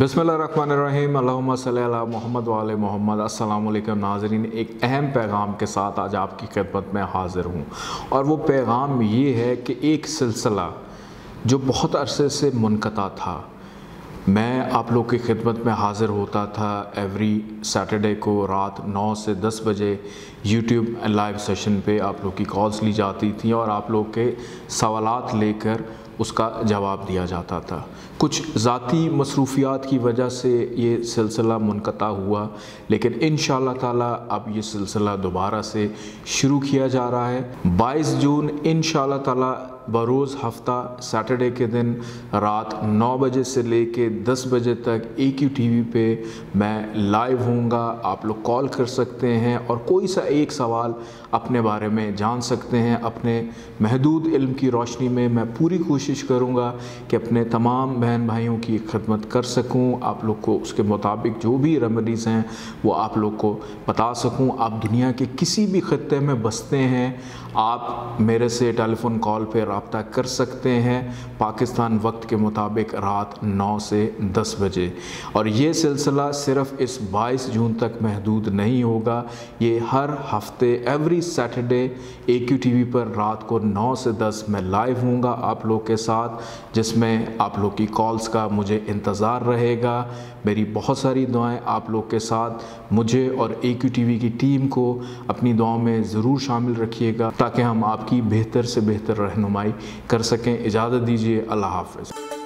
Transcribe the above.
बिस्मिल्लाहिर्रहमानिर्रहीम अल्लाहुम्मा सल्ली अला मोहम्मद व आले मोहम्मद। अस्सलाम वालेकुम नाज़रीन, एक अहम पैगाम के साथ आज आपकी खिदमत में हाज़िर हूँ और वो पैगाम ये है कि एक सिलसिला जो बहुत अरसे से मुनक़ता था, मैं आप लोग की खिदमत में हाज़िर होता था एवरी सैटरडे को रात 9 से 10 बजे यूट्यूब लाइव सेशन पे आप लोग की कॉल्स ली जाती थी और आप लोग के सवालात लेकर उसका जवाब दिया जाता था। कुछ ज़ाती मसरूफ़ियात की वजह से ये सिलसिला मुनक़ता हुआ, लेकिन इंशाअल्लाह ताला अब ये सिलसिला दोबारा से शुरू किया जा रहा है। 22 जून इंशाअल्लाह ताला बरोज़ हफ़्ता सैटरडे के दिन रात 9 बजे से लेके 10 बजे तक AQ TV पे मैं लाइव हूँगा। आप लोग कॉल कर सकते हैं और कोई सा एक सवाल अपने बारे में जान सकते हैं। अपने महदूद इल्म की रोशनी में मैं पूरी कोशिश करूँगा कि अपने तमाम बहन भाइयों की खिदमत कर सकूँ, आप लोग को उसके मुताबिक जो भी रेमेडीज़ हैं वो आप लोग को बता सकूँ। आप दुनिया के किसी भी ख़ित्ते में बसते हैं, आप मेरे से टेलीफ़ोन कॉल पे रब्ता कर सकते हैं पाकिस्तान वक्त के मुताबिक रात 9 से 10 बजे। और ये सिलसिला सिर्फ़ इस 22 जून तक महदूद नहीं होगा, ये हर हफ्ते एवरी सैटरडे AQ TV पर रात को 9 से 10 मैं लाइव हूँगा आप लोग के साथ, जिसमें आप लोग की कॉल्स का मुझे इंतज़ार रहेगा। मेरी बहुत सारी दुआएं आप लोग के साथ, मुझे और AQ TV की टीम को अपनी दुआओं में ज़रूर शामिल रखिएगा ताकि हम आपकी बेहतर से बेहतर रहनुमाई कर सकें। इजाज़त दीजिए, अल्लाह हाफ़िज़।